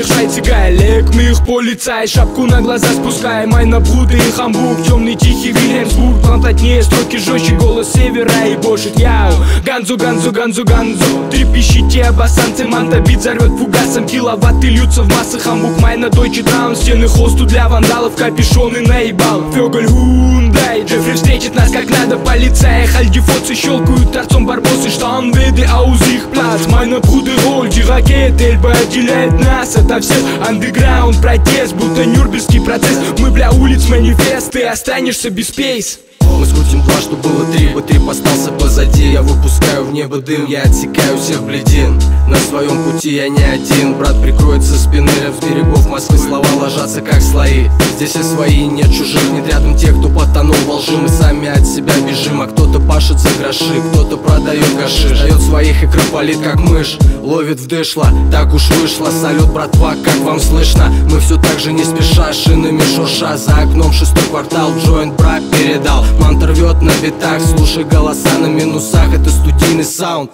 мешай цигай. Лек, мы их полицай, шапку на глаза спускай. Майна, Бруды и Хамбург, темный тихий Вильямсбург. Плантатнее, строки жестче, голос севера и бошит. Яу, Ганзо, Ганзо, Ганзо, Ганзо. Трепещите обоссанцы, манта бит взорвет фугасом. Киловатты льются в массы, Хамбург, Майна, Дойче Траун. Стены хосту для вандалов, капюшоны наебал. Фёгль, Хундай, Джеффри встретит нас как надо. Полиция, хальдифоцы щелкают торцом барбосы. Штанведы, ауз их плац. Майна, Бруды, роль, ракеты, Эльба отделяет нас ото всех. Андеграунд, протест, будто нюрнбергский процесс. Мы бля улиц манифест, ты останешься без спейс. Мы скрутим два, что было три, Б3 остался позади. Я выпускаю в небо дым, я отсекаю всех бледин. На своем пути я не один, брат прикроет со спины. Рэп с берегов Москвы, слова ложатся как слои. Здесь все свои, нет чужих, нет рядом тех, кто потонул во лжи. Мы сами от себя бежим, а кто-то пашет за гроши, кто-то продает гашиш, дает своих и крополит как мышь, ловит в дышло, так уж вышло. Салют, братва, как вам слышно? Мы все так же не спеша, шинами шурша. За окном 6-й квартал, джойнт брат передал. Мантр рвет на битах, слушай голоса на минусах. Это студийный саунд.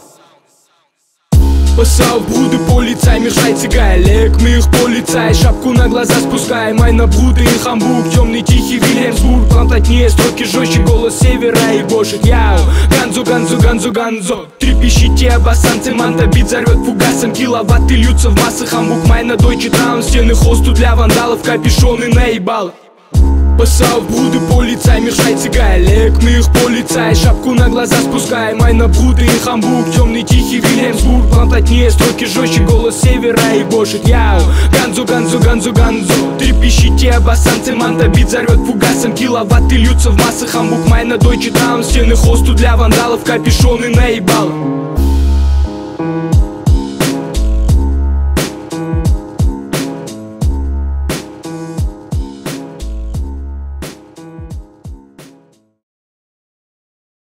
Посал в Бруды, полицай, мешай цигай. Лек, мы их полицай, шапку на глаза спускай. Майна, Бруды и Хамбург, темный тихий Вильямсбург. Плантатнее, строки жестче, голос севера и бошит. Яу, Ганзо, Ганзо, Ганзо, Ганзо. Трепещите обоссанцы, манта бит взорвет фугасом. Киловатты льются в массы, Хамбург, Майна, Дойче Траун. Стены хосту для вандалов, капюшоны наебал. Посал в Бруды, полицай, мешай цигай. Лек, мы их полицай, шапку на глаза спускай. Майна, Бруды и Хамбург, темный тихий Вильямсбург. Плантатнее, строки жестче, голос севера и бошит. Яу, Ганзо, Ганзо, Ганзо, Ганзо. Трепещите обоссанцы, манта бит взорвет фугасом. Киловатты льются в массы, Хамбург, Майна, Дойче Траун. Стены хосту для вандалов, капюшоны наебал.